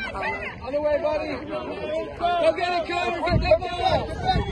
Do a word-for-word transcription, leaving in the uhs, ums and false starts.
On the way, buddy. Go get it, Connor. Get that ball.